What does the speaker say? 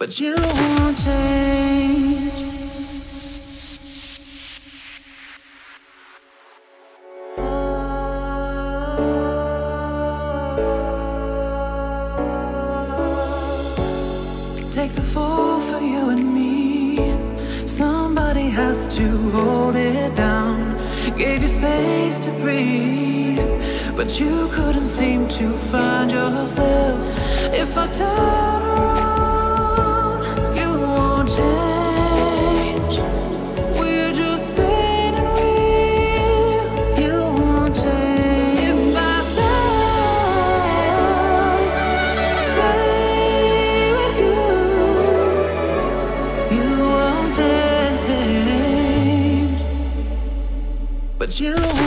but you won't change. Take the fall for you and me. Somebody has to hold it down. Gave you space to breathe, but you couldn't seem to find yourself. If I turn around, you won't change. We're just spinning wheels. You won't change. If I stay with you, you won't change. But you